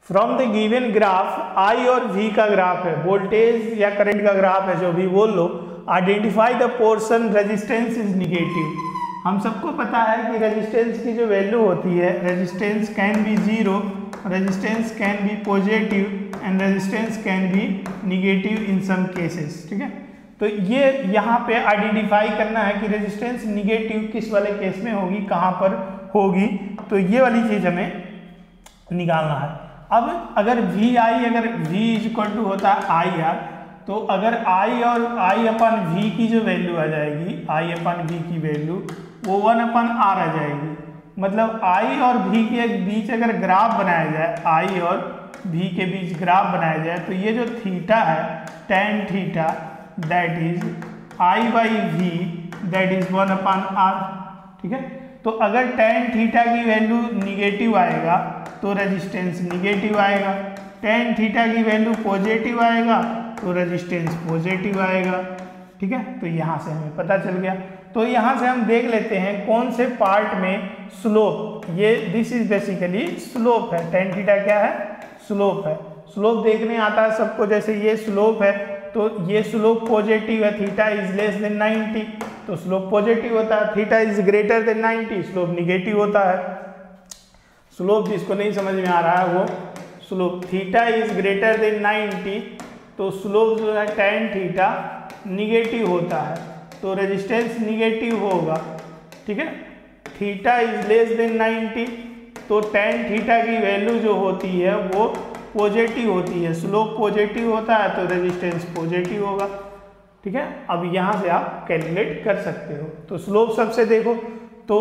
From the given graph I और V का graph है, वोल्टेज या करंट का ग्राफ है, जो भी बोल लो, identify the portion resistance is negative. हम सबको पता है कि रेजिस्टेंस की जो वैल्यू होती है, resistance can be zero, resistance can be positive and resistance can be negative in some cases. ठीक है, तो ये यहाँ पे आइडेंटिफाई करना है कि रेजिस्टेंस निगेटिव किस वाले केस में होगी, कहाँ पर होगी, तो ये वाली चीज़ हमें निकालना है। अब अगर वी आई, अगर v इज इक्वल टू होता है आई आर, तो अगर I और I अपन V की जो वैल्यू आ जाएगी, I अपन V की वैल्यू वो 1 अपन R आ जाएगी। मतलब I और V के बीच अगर ग्राफ बनाया जाए, I और V के बीच ग्राफ बनाया जाए, तो ये जो थीटा है, tan theta, that is I by V, that is 1 upon R। ठीक है, तो अगर tan थीटा की वैल्यू निगेटिव आएगा तो रेजिस्टेंस निगेटिव आएगा, tan थीटा की वैल्यू पॉजिटिव आएगा तो रेजिस्टेंस पॉजिटिव आएगा। ठीक है, तो यहाँ से हमें पता चल गया। तो यहाँ से हम देख लेते हैं कौन से पार्ट में स्लोप, ये दिस इज बेसिकली स्लोप है, tan थीटा क्या है, स्लोप है। स्लोप देखने आता है सबको, जैसे ये स्लोप है तो ये स्लोप पॉजिटिव है, थीटा इज लेस देन 90 तो स्लोप पॉजिटिव होता है, theta is greater than 90 slope negative होता है। स्लोप जिसको नहीं समझ में आ रहा है वो slope, theta is greater than 90 तो स्लोप जो है tan थीटा निगेटिव होता है, तो रेजिस्टेंस निगेटिव होगा। ठीक है, थीटा इज लेस देन 90 तो tan थीटा की वैल्यू जो होती है वो पॉजिटिव होती है, स्लोप पॉजिटिव होता है तो रेजिस्टेंस पॉजिटिव होगा। ठीक है, अब यहाँ से आप कैलकुलेट कर सकते हो। तो स्लोप सबसे देखो तो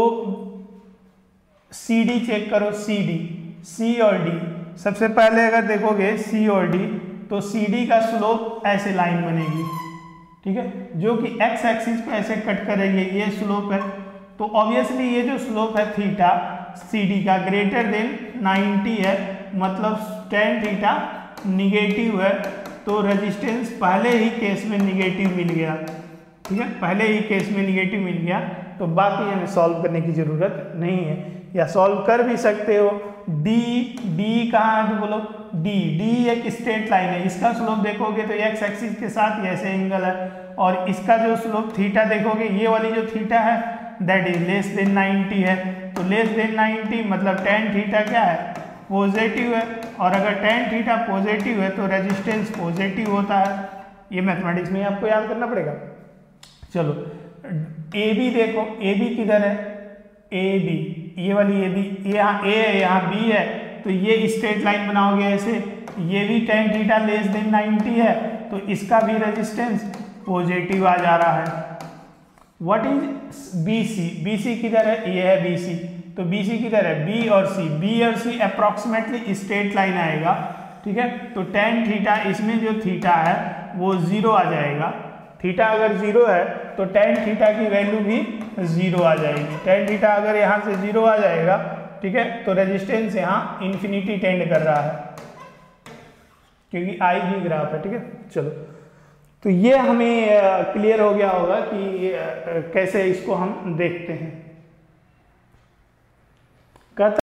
CD चेक करो, CD, C और D। सबसे पहले अगर देखोगे C और D तो CD का स्लोप ऐसे लाइन बनेगी। ठीक है, जो कि x एक्सिस पे ऐसे कट करेंगे, ये स्लोप है। तो ऑब्वियसली ये जो स्लोप है थीटा CD का ग्रेटर देन 90 है, मतलब tan थीटा निगेटिव है, तो रेजिस्टेंस पहले ही केस में निगेटिव मिल गया। ठीक है, पहले ही केस में निगेटिव मिल गया, तो बाकी हमें सॉल्व करने की जरूरत नहीं है, या सॉल्व कर भी सकते हो। D कहाँ है तो बोलो D एक स्ट्रेट लाइन है, इसका स्लोप देखोगे तो x एक्सिस के साथ ऐसे एंगल है, और इसका जो स्लोप थीटा देखोगे, ये वाली जो थीटा है दैट इज लेस देन 90 है, तो लेस देन 90 मतलब tan थीटा क्या है, पॉजिटिव है, और अगर tan थीटा पॉजिटिव है तो रेजिस्टेंस पॉजिटिव होता है। ये मैथमेटिक्स में आपको याद करना पड़ेगा। चलो AB देखो, AB किधर है, AB, ये वाली AB, यहाँ A है यहाँ B है, तो ये स्ट्रेट लाइन बनाओगे ऐसे, ये भी tan थीटा लेस देन 90 है तो इसका भी रेजिस्टेंस पॉजिटिव आ जा रहा है। व्हाट इज BC किधर है, ये है BC, तो BC किधर है, B और C अप्रोक्सीमेटली स्ट्रेट लाइन आएगा। ठीक है, तो tan थीटा, इसमें जो थीटा है वो 0 आ जाएगा, थीटा अगर 0 है तो tan थीटा की वैल्यू भी 0 आ जाएगी। tan थीटा अगर यहाँ से 0 आ जाएगा, ठीक है, तो रेजिस्टेंस यहाँ इन्फिनिटी टेंड कर रहा है, क्योंकि I भी ग्राफ है। ठीक है, चलो, तो ये हमें क्लियर हो गया होगा कि कैसे इसको हम देखते हैं।